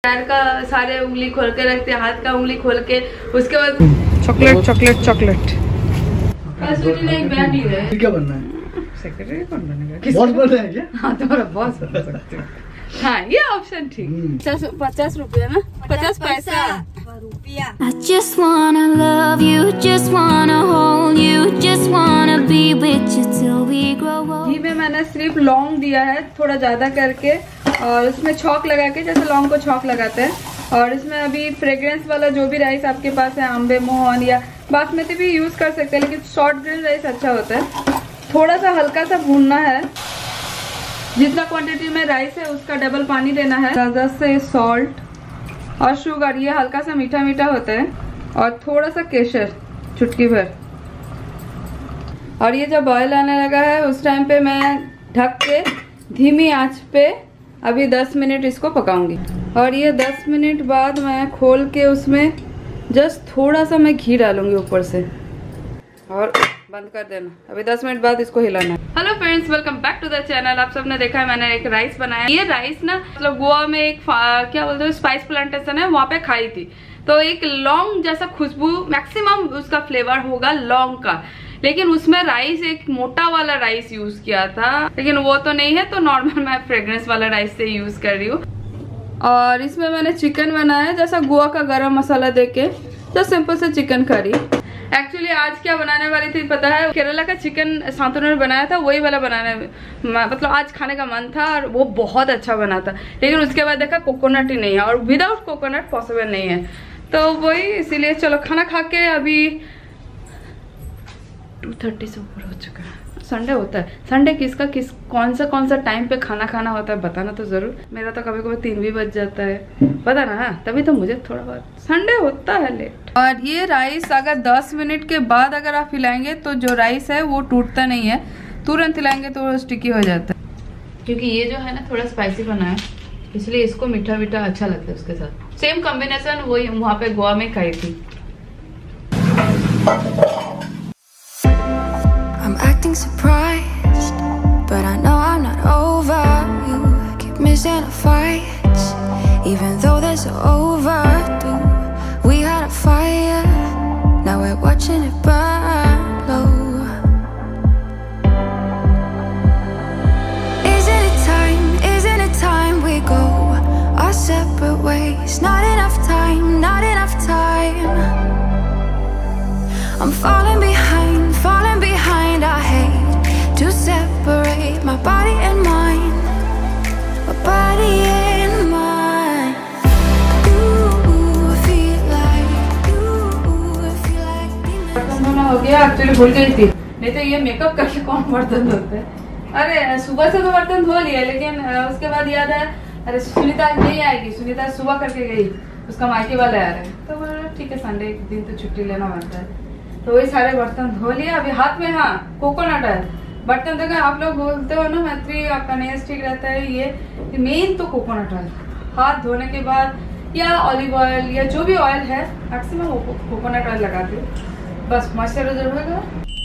पैर का सारे उंगली खोल के रखते हैं, हाथ का उंगली खोल के, उसके बाद चॉकलेट चॉकलेट चॉकलेट। ने एक बैग लिया है, क्या बनना है? सेक्रेटरी कौन बनेगा? बॉस बन रहा है क्या? हाँ तुम्हारा बॉस बन सकते हो। हाँ ये ऑप्शन ठीक। 50 रुपया ना, 50 पैसा रुपया। I just wanna love you, just wanna hold you, just wanna be with you till we grow old। घी में मैंने सिर्फ लौंग दिया है थोड़ा ज्यादा करके, और उसमें छौंक लगा के, जैसे लौंग को छौंक लगाते हैं। और इसमें अभी फ्रेग्रेंस वाला जो भी राइस आपके पास है, अम्बे मोहन या बासमती भी यूज कर सकते हैं, लेकिन शॉर्ट ग्रेन राइस अच्छा होता है। थोड़ा सा हल्का सा भूनना है, जितना क्वांटिटी में राइस है उसका डबल पानी देना है। ज़्यादा से सॉल्ट और शुगर, ये हल्का सा मीठा मीठा होता है, और थोड़ा सा केसर चुटकी भर। और ये जब बॉयल आने लगा है उस टाइम पे मैं ढक के धीमी आंच पे अभी 10 मिनट इसको पकाऊंगी। और ये 10 मिनट बाद मैं खोल के उसमें जस्ट थोड़ा सा मैं घी डालूंगी ऊपर से, और बंद कर देना। अभी 10 मिनट बाद इसको हिलाना है। Hello friends, welcome back to the channel. आप सबने देखा है मैंने एक राइस बनाया। ये राइस ना मतलब गोवा में एक क्या बोलते हैं स्पाइस प्लांटेशन है, वहाँ पे खाई थी। तो एक लौंग जैसा खुशबू, मैक्सिमम उसका फ्लेवर होगा लौंग का, लेकिन उसमें राइस एक मोटा वाला राइस यूज किया था, लेकिन वो तो नहीं है, तो नॉर्मल मैं फ्रेग्रेंस वाला राइस से यूज कर रही हूँ। और इसमें मैंने चिकन बनाया जैसा गोवा का गरम मसाला देके, जो सिंपल से चिकन करी। एक्चुअली आज क्या बनाने वाली थी पता है? केरला का चिकन शांतनु ने बनाया था, वही वाला बनाने मतलब आज खाने का मन था, और वो बहुत अच्छा बना था। लेकिन उसके बाद देखा कोकोनट ही नहीं है, और विदाउट कोकोनट पॉसिबल नहीं है, तो वही इसीलिए चलो खाना खा के अभी 2:30 से ऊपर हो चुका है। संडे होता है, संडे किसका कौन सा टाइम पे खाना खाना होता है बताना तो जरूर। मेरा तो कभी कभी 3 भी बज जाता है, पता ना। हाँ, तभी तो मुझे थोड़ा बहुत संडे होता है लेट। और ये राइस अगर 10 मिनट के बाद अगर आप हिलाएंगे तो जो राइस है वो टूटता नहीं है, तुरंत हिलाएंगे तो वो स्टिकी हो जाता है। क्योंकि ये जो है ना थोड़ा स्पाइसी बना है, इसलिए इसको मीठा मीठा अच्छा लगता है उसके साथ। सेम कॉम्बिनेशन वही वहाँ पे गोवा में खाई थी। I'm acting surprised, but I know I'm not over. You keep missing our fights, even though they're so overdue. We had a fire, now we're watching it burn low. Isn't it time we go our separate ways? Not enough time, not enough time. I'm falling behind, I hate to separate my body and mind, my body and mind. Ooh, I feel like बर्तन धोना हो गया। Actually भूल गई थी, नहीं तो ये मेकअप करके कौन बर्तन धोते हैं। अरे सुबह से तो बर्तन धो लिए, लेकिन उसके बाद याद है अरे सुनीता नहीं आएगी, सुनीता सुबह करके गई, उसका मायके वाले आ रहे हैं, तो बोला ठीक है संडे एक दिन तो छुट्टी लेना पड़ता है। तो वही सारे बर्तन धो लिए। अभी हाथ में हाँ कोकोनट है, बर्तन देखो आप लोग बोलते हो ना मैत्री आपका नेल्स ठीक रहता है, ये मेन तो कोकोनट ऑयल। हाथ धोने के बाद या ऑलिव ऑयल या जो भी ऑयल है, मैक्सिमम कोकोनट ऑयल लगाती हूँ, बस मॉइस्चराइजर होगा।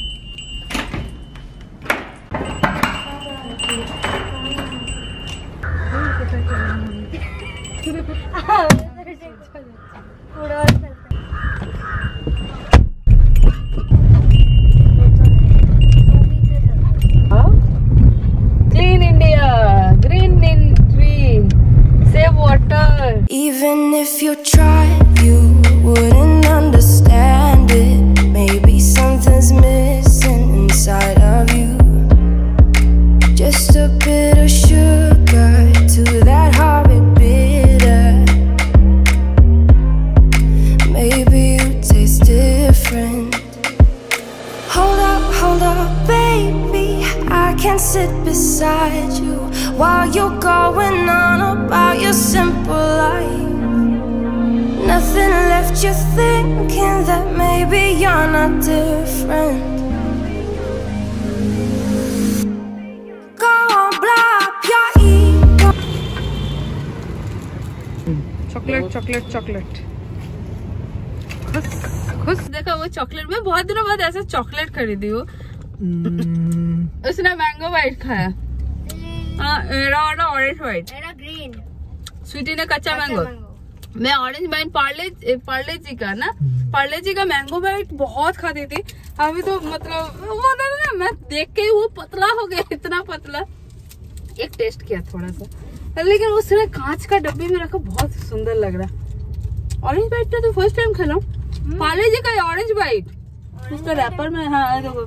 Even if you tried, you wouldn't understand it. Maybe something's missing inside of you. Just a bit of sugar to that horrid bitter. Maybe you taste different. Hold up, baby. I can sit beside you while you're going on about your simple life. Nothing left you thinking that maybe you're not different. Go on, blow up your ego. Chocolate chocolate chocolate खुश देखा वो chocolate में बहुत दिनों बाद ऐसे chocolate खरीदी हूँ। उसने मैंगो वाइट खाया, हाँ ऑरेंज वाइट, ग्रीन। स्वीटी ने कच्चा मैंगो। मैं ऑरेंज बाइट पार्ले जी का ना, पार्ले जी का मैंगो बाइट बहुत खाती थी। अभी तो मतलब वो ना मैं देख के ही वो पतला हो गया, इतना पतला। एक टेस्ट किया थोड़ा सा, लेकिन उस समय कांच का डब्बे में रखा, बहुत सुंदर लग रहा। ऑरेंज बाइट तो फर्स्ट टाइम खेला पार्ले जी का ऑरेंज बाइट, उसका रैपर में। हाँ देखो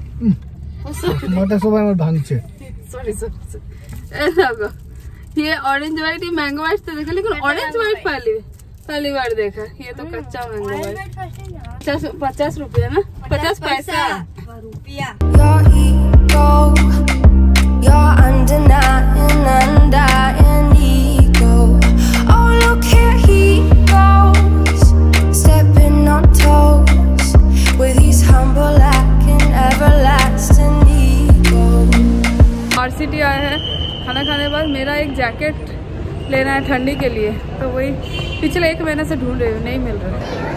ये ऑरेंज वाइट, ये मैंगो वाइट तो देखा, लेकिन ऑरेंज वाइट पहली बार देखा। ये तो कच्चा मैंगो वाइट 50 रुपया ना, 50 पैसा रुपया। सिटी आए हैं खाना खाने के बाद। मेरा एक जैकेट लेना है ठंडी के लिए, तो वही पिछले 1 महीने से ढूंढ रही हूँ, नहीं मिल रहा है।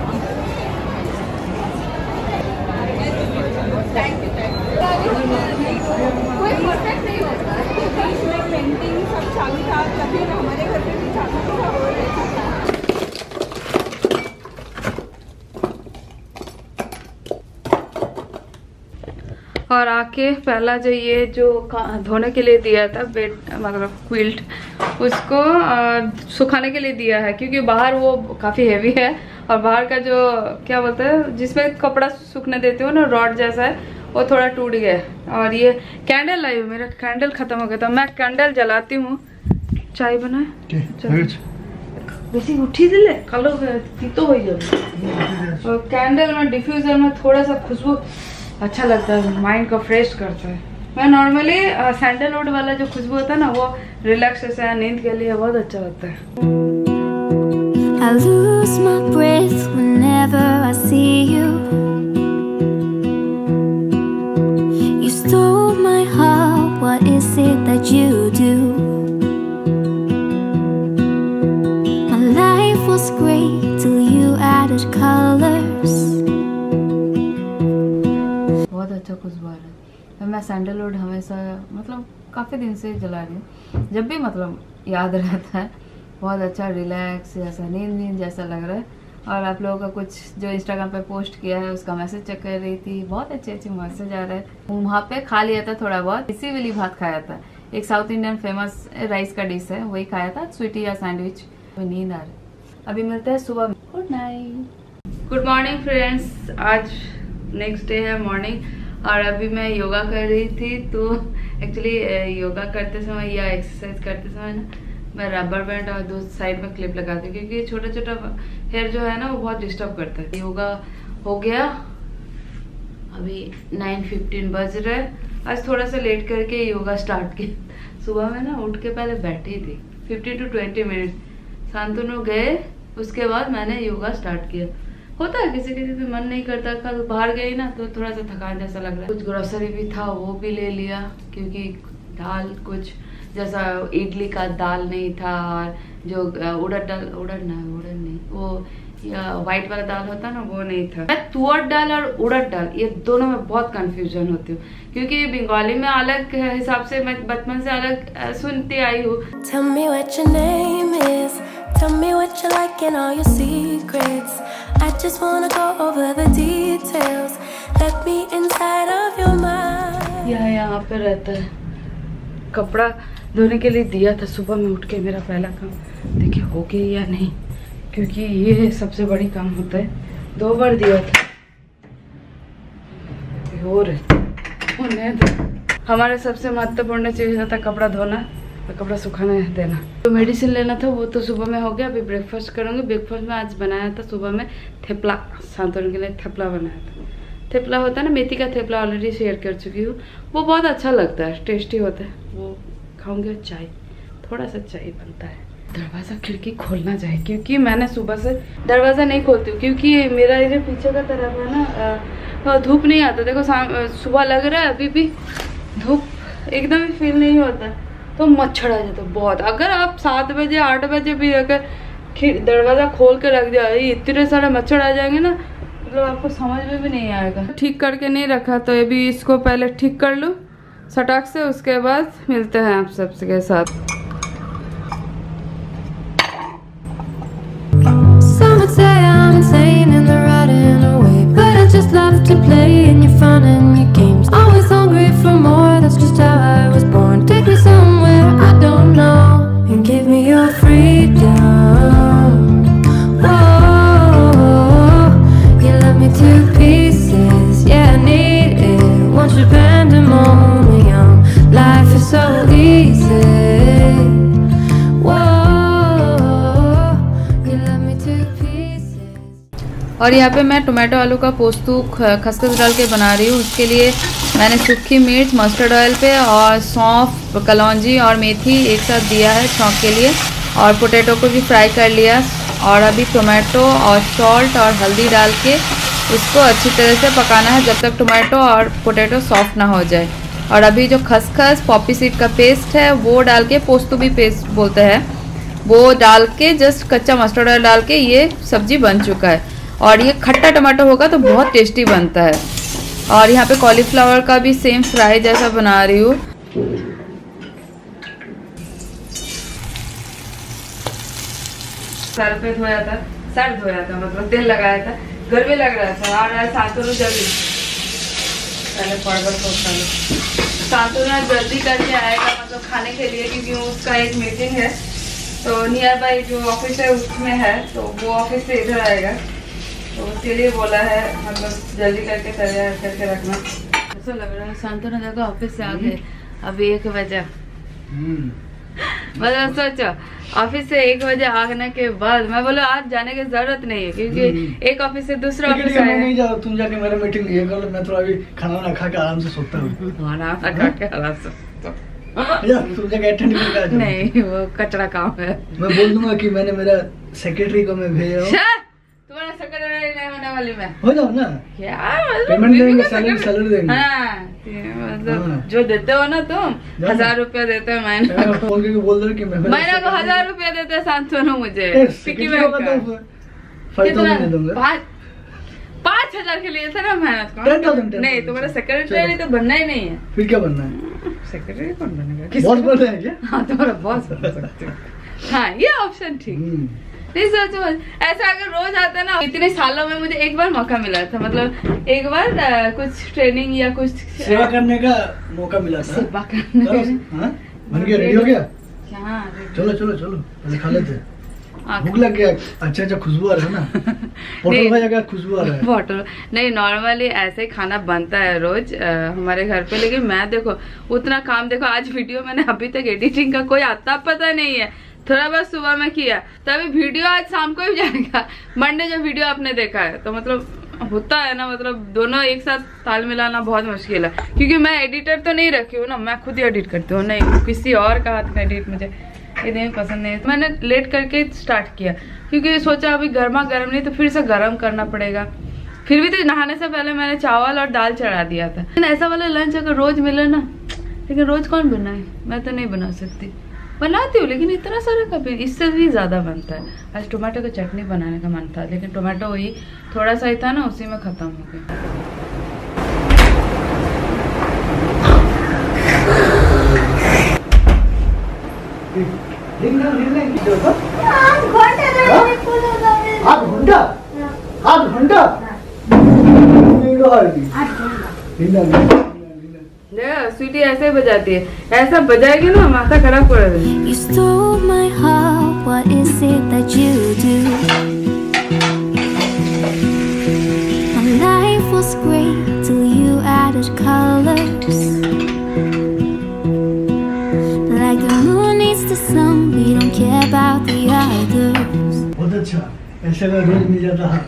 और आके पहला जो ये जो धोने के लिए दिया था बेड, मतलब क्विल्ट, उसको सुखाने के लिए दिया है, क्योंकि बाहर वो काफ़ी हेवी है। और बाहर का जो क्या बोलते हैं जिसमें कपड़ा सूखने देते हो ना, रॉड जैसा है, वो थोड़ा टूट गया है। और ये कैंडल लाई हूँ, मेरा कैंडल खत्म हो गया था। मैं कैंडल जलाती हूँ, चाय बनाए बेसी उठी दिले कलो तो हो जाए। और कैंडल में डिफ्यूजर में थोड़ा सा खुशबू अच्छा लगता है, माइंड को फ्रेश करता है। मैं नॉर्मली सैंडलवुड वाला जो खुशबू होता है ना, वो रिलैक्सेशन नींद के लिए बहुत अच्छा लगता है। I lose my breath whenever I see you. You stole my heart, what is it that you do? My life was great till you added colors. बहुत अच्छा खुशबू आ रहा है। मैं सैंडलवुड हमेशा मतलब काफ़ी दिन से जला रही हूँ, जब भी मतलब याद रहता है। बहुत अच्छा रिलैक्स जैसा, नींद जैसा लग रहा है। और आप लोगों का कुछ जो इंस्टाग्राम पे पोस्ट किया है उसका मैसेज चेक कर रही थी, बहुत अच्छे मैसेज आ रहे हैं। वहाँ पे खा लिया था थोड़ा बहुत, इसी वाली भात खाया था, एक साउथ इंडियन फेमस राइस का डिश है, वही खाया था, स्वीटी या सैंडविच। तो नींद आ रही, अभी मिलते हैं सुबह में। Good night, good morning friends. आज नेक्स्ट डे है मॉर्निंग, और अभी मैं योगा कर रही थी। तो एक्चुअली योगा करते समय या एक्सरसाइज करते समय ना, मैं रबर बैंड और 2 साइड में क्लिप लगाती हूँ, क्योंकि छोटा छोटा हेयर जो है ना वो बहुत डिस्टर्ब करता है। योगा हो गया, अभी 9:15 बज रहे हैं। आज थोड़ा सा लेट करके योगा स्टार्ट किया। सुबह में ना उठ के पहले बैठी थी 15 to 20 मिनट, शांतनु गए, उसके बाद मैंने योगा स्टार्ट किया। होता है किसी किसी पे मन नहीं करता, कल बाहर गई ना तो थोड़ा सा थकान जैसा लग रहा है। कुछ ग्रोसरी भी था वो भी ले लिया, क्योंकि दाल कुछ जैसा इडली का दाल नहीं था, और जो उड़द नहीं, वो व्हाइट वाला दाल होता ना वो नहीं था। मैं तुअर दाल और उड़द दाल ये दोनों में बहुत कंफ्यूजन होती हूँ, क्योंकि बंगाली में अलग हिसाब से मैं बचपन से अलग सुनती आई हूँ। Tell me what your name is, tell me what you like and all your secrets. I just wanna go over the details. Let me inside of your mind. यहाँ पे रहता है। कपड़ा धोने के लिए दिया था सुबह में उठ के, मेरा पहला काम देखिए हो गया या नहीं, क्योंकि ये सबसे बड़ी काम होता है। 2 बार दिया था और हमारा सबसे महत्वपूर्ण चीज होता है कपड़ा धोना और कपड़ा सुखाने देना। तो मेडिसिन लेना था, वो तो सुबह में हो गया। अभी ब्रेकफास्ट करूँगी। ब्रेकफास्ट में आज बनाया था सुबह में थेपला, शांतनु के लिए थेपला बनाया था। थेपला होता है ना, मेथी का थेपला, ऑलरेडी शेयर कर चुकी हूँ। वो बहुत अच्छा लगता है, टेस्टी होता है, वो खाऊंगी। चाय, थोड़ा सा चाय बनता है। दरवाज़ा खिड़की खोलना चाहिए, क्योंकि मैंने सुबह से दरवाज़ा नहीं खोलती हूँ, क्योंकि मेरा ये पीछे का तरफ है ना, धूप नहीं आता। देखो सुबह लग रहा है, अभी भी धूप एकदम ही फील नहीं होता, तो मच्छर आ जाता है बहुत। अगर आप 7 बजे 8 बजे भी अगर दरवाज़ा खोल के रख दिया, इतने सारे मच्छर आ जाएंगे ना, मतलब आपको समझ में भी नहीं आएगा। ठीक करके नहीं रखा, तो ये भी इसको पहले ठीक कर लूँ सटाक से, उसके बाद मिलते हैं आप सबके साथ। say I'm insane and they're running away, but I just love to play in your fun and your games. Always hungry for more, that's just how I was born. Take me somewhere I don't know and give me your freedom. Whoa, you love me to pieces, yeah, I need it. Want your pandemonium, life is so easy. और यहाँ पे मैं tomato आलू का पोस्तू खसखस डाल के बना रही हूँ। उसके लिए मैंने सूखी मिर्च मस्टर्ड ऑयल पे और सौंफ, कलौंजी और मेथी एक साथ दिया है छौंक के लिए, और पोटैटो को भी फ्राई कर लिया। और अभी टोमेटो और सॉल्ट और हल्दी डाल के इसको अच्छी तरह से पकाना है जब तक टोमेटो और पोटैटो सॉफ्ट ना हो जाए। और अभी जो खसखस पॉपी सीड का पेस्ट है वो डाल के, पोस्तू भी पेस्ट बोलते हैं, वो डाल के जस्ट कच्चा मस्टर्ड ऑयल डाल के ये सब्जी बन चुका है। और ये खट्टा टमाटो होगा तो बहुत टेस्टी बनता है। और यहाँ पे कॉलीफ्लावर का भी सेम फ्राई जैसा बना रही हूँ। सर पे धोया था, सर धोया था मतलब तेल लगाया था, गर्मी लग रहा था। और सातों जल्दी पहले परवल को सातों जल्दी करके आएगा मतलब खाने के लिए, क्योंकि उसका एक मीटिंग है तो नियर बाई जो ऑफिस है उसमें है, तो वो ऑफिस से इधर आएगा, तो उसके लिए बोला है मतलब जल्दी करके तैयार करके रखना। ऐसा लग रहा है शांतनु देखो ऑफिस से आ गए अभी 1 बजे। मतलब सोचो ऑफिस से 1 बजे आने के बाद मैं बोला आज जाने की जरूरत नहीं है, क्योंकि एक ऑफिस से दूसरा ऑफिस है। नहीं जाओ तुम जाके मेरा मीटिंग ये कर लो, मैं तो अभी खाना वाना खा के आराम से सोता हूँ। खाना खा के आराम से तुम जाके अटेंड करके आ जाओ। नहीं वो कचरा काम है। मैं बोल दूंगा कि मैंने मेरा सेक्रेटरी को मैं भेजा हूँ। तुम्हारा सेक्रेटरी नहीं होने वाली मैं। हो जाओ ना क्या पेमेंट देंगे, सैलरी देंगे। हाँ मतलब जो देते हो ना तुम 1000 रुपया देते हो महीने को। फोन करके बोल दो कि महीने को 1000 रुपया देते हैं शांतनु मुझे। कितना 5000 के लिए था ना मेहनत को। नहीं तुम्हारा सेक्रेटरी तो बनना ही नहीं है। फिर क्या बनना है? सेक्रेटरी कौन बनेगा? बॉस बन रहे हैं क्या? हाँ तुम्हारा बॉस बन सकते हो। हाँ ये ऑप्शन ठीक। नहीं सोचो ऐसा अगर रोज आता ना, इतने सालों में मुझे एक बार मौका मिला था, मतलब एक बार कुछ ट्रेनिंग या कुछ सेवा करने का मौका मिला था। सेवा करने बन गया, रेडी हो गया? चलो चलो चलो पहले खा लेते हैं। भूख लग गया। अच्छा खुशबू आ रहा है ना। होटल में जाकर खुशबू आ रहा है। होटल नहीं, नॉर्मली ऐसे ही खाना बनता है रोज हमारे घर पे, लेकिन मैं देखो उतना काम, देखो आज वीडियो मैंने अभी तक एडिटिंग का कोई आता पता नहीं है, थोड़ा बहुत सुबह में किया, तभी वीडियो आज शाम को ही जाएगा। मंडे जो वीडियो आपने देखा है, तो मतलब होता है ना, मतलब दोनों एक साथ ताल मिलाना बहुत मुश्किल है, क्योंकि मैं एडिटर तो नहीं रखी हूँ ना, मैं खुद ही एडिट करती हूँ, नहीं किसी और का हाथ का एडिट मुझे इतनी पसंद नहीं है। मैंने लेट करके स्टार्ट किया, क्योंकि सोचा अभी गर्मा गर्म नहीं तो फिर से गर्म करना पड़ेगा। फिर भी तो नहाने से पहले मैंने चावल और दाल चढ़ा दिया था। लेकिन ऐसा वाला लंच अगर रोज मिले ना, लेकिन रोज कौन बनाए, मैं तो नहीं बना सकती। बनाती हूँ लेकिन इतना सारा कभी, इससे भी ज़्यादा बनता है। आज टोमेटो की चटनी बनाने का मन था, लेकिन टोमेटो वही थोड़ा सा ही था ना, उसी में ख़त्म हो गया। स्वीटी ऐसे ही बजाती है, ऐसा बजाएगी ना माथा खराब कर देगी। You stole my heart, what is it that you do? My life was great till you added colors. Like the moon needs the sun, we don't care about the others. बहुत अच्छा, ऐसे में रोज मिल जाता है।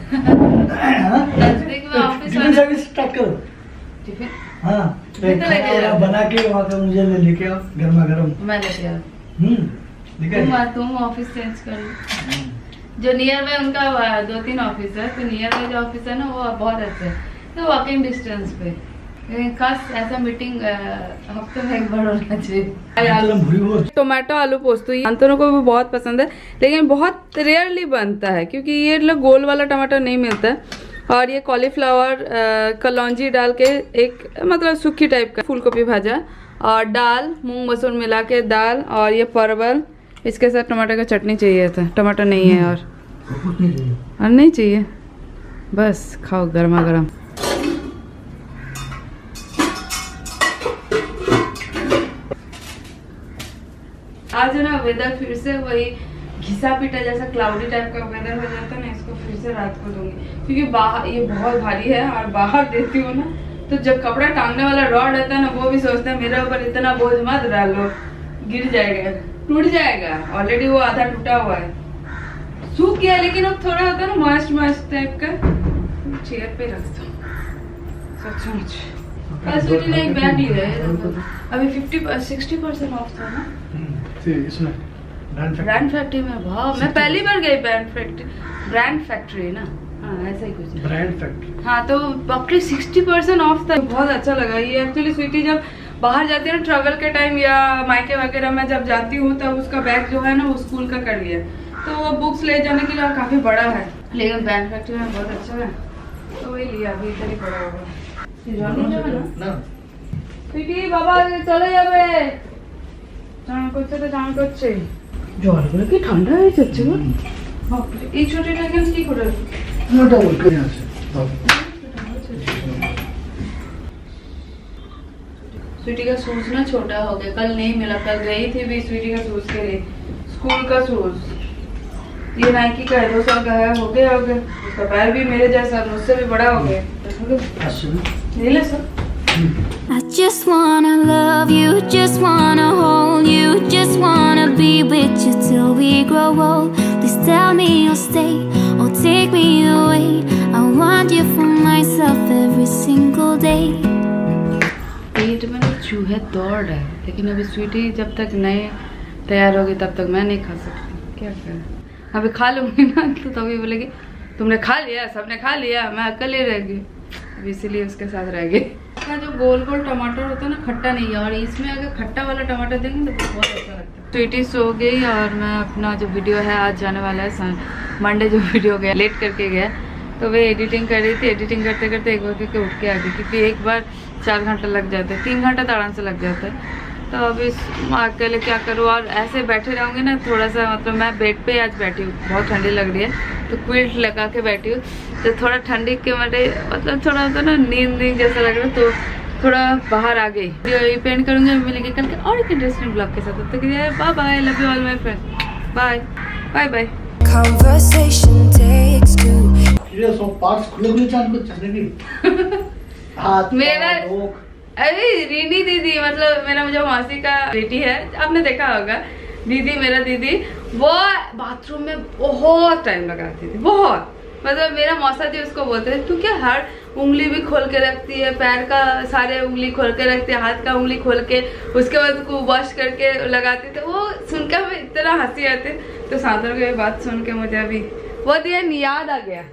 टिफिन सर्विस स्टार्ट करो। Tiffin हाँ बना के वहाँ पे मुझे लेके आओ, गर्मा गर्म। मैं लेके आओ। तुम ऑफिस चेंज कर लो। जो नियर में उनका 2-3 ऑफिस है, तो नियर में जो ऑफिस है ना वो बहुत अच्छा है, तो वॉकिंग डिस्टेंस पे। खास ऐसा मीटिंग हफ्ते में एक बार होना चाहिए। टोमेटो आलू पोस्तू शांतनु को भी बहुत पसंद है, लेकिन बहुत रेयरली बनता है, क्योंकि ये लोग गोल वाला टमाटर नहीं मिलता है। और ये कॉलीफ्लावर कलौंजी डाल के एक मतलब सूखी टाइप का, फूलगोभी भाजा और दाल, मूंग मसूर मिला के दाल, और ये परवल, इसके साथ टमाटर का चटनी चाहिए था, टमाटर नहीं है। और और नहीं चाहिए, बस खाओ गर्मा गर्म। आज है ना वेदर फिर से वही घिसा पिटा जैसा क्लाउडी टाइप का वेदर हो जाता है ना, इसको फिर से रात को दूंगी क्योंकि बाहर ये बहुत भारी है और बाहर देती हूँ ना तो जब कपड़ा टांगने वाला रॉड रहता है ना वो भी सोचता है मेरे ऊपर इतना बोझ मत डालो, गिर जाएगा, टूट जाएगा। ऑलरेडी वो आधा टूटा हुआ है, सूख गया लेकिन अब थोड़ा होता है ना मॉइस्ट टाइप का। चेयर पे रखता हूँ सचमुच। कल ने एक बैग लिया है अभी 60% ऑफ था ना इसमें ब्रांड फैक्ट्री में। वाह, मैं पहली बार गई ब्रांड फैक्ट्री ना, हाँ ऐसा ही कुछ ब्रांड फैक्ट्री। हाँ तो बापरे 60% ऑफ था, बहुत अच्छा लगा ये। एक्चुअली स्वीटी जब बाहर जाती है ना ट्रैवल के टाइम या मायके वगैरह में जब जाती हूँ तब उसका बैग जो है ना वो स्कूल का कर लिया, तो वो बुक्स ले जाने के लिए काफी बड़ा है, लेकिन ब्रांड फैक्ट्री में बहुत अच्छा है तो वही लिया। अभी इधर ही पड़ा होगा स्वीटी, बाबा चले যাবে চান করছে তো চান করছে জলগুলো কি ঠান্ডা হয়ে যাচ্ছে গো। বাপরে এই ছোটটা কেন কি করে মোটা উল্টে আছে। स्वीटी का शूज ना छोटा हो गया, कल नहीं मिला, कल गई थी भी स्वीटी का शूज के लिए, स्कूल का शूज। ये नाइकी का है 2 साल का है, हो गया उसका पैर भी मेरे जैसा, मुझसे भी बड़ा हो गया। ले ले sir. I just wanna love you, just wanna hold you, just wanna be with you till we grow old. Please tell me you'll stay or take me away. I want you for myself every single day. पेट में चूहे दौड़ रहे, लेकिन अभी स्वीटी जब तक नहीं तैयार होगी तब तक मैं नहीं खा सकती। क्या करें, अभी खा लूंगी ना तो तभी बोलेगी तुमने खा लिया, सबने खा लिया, मैं अकेले रह गई, इसीलिए उसके साथ रह गई। इसका जो गोल गोल टमाटर होता है ना खट्टा नहीं है, और इसमें अगर खट्टा वाला टमाटर देंगे तो बहुत अच्छा लगता है। स्वीटी सो गई और मैं अपना जो वीडियो है आज जाने वाला है मंडे, जो वीडियो गया लेट करके गया तो वे एडिटिंग कर रही थी, एडिटिंग करते करते 1 बजे के उठ के आ गई क्योंकि एक बार 4 घंटा लग जाता है, 3 घंटा तो आराम से लग जाता है। तो अभी अकेले क्या करूँ, और ऐसे बैठे रहूँगी ना थोड़ा सा, मतलब मैं बेड पे आज बैठी हूँ, बहुत ठंडी लग रही है तो क्विल्ट लगा के बैठी हूँ, तो थोड़ा ठंडी के मारे मतलब थोड़ा होता ना नींद जैसा लग रहा है, तो थोड़ा बाहर आ गई। वीडियो पेंट करूँगी, मिलेंगे कल के और एक इंटरेस्टिंग ब्लॉग के साथ। तब तक bye bye, love you all my friend, bye bye bye. Conversation takes two. ये सब पार्ट्स खुले चांद को चलने की हाथ मेरा अरे रीनी दीदी, मतलब मेरा जो मौसी का बेटी है, आपने देखा होगा दीदी, मेरा दीदी वो बाथरूम में बहुत टाइम लगाती थी, बहुत, मतलब मेरा मौसा जी उसको बोलते थे तू क्या हर उंगली भी खोल के रखती है, पैर का सारे उंगली खोल के रखती है, हाथ का उंगली खोल के, उसके बाद को वॉश करके लगाती थे। वो सुनकर इतना हंसी आती, तो साधन की बात सुन के मुझे अभी वो दिन याद आ गया।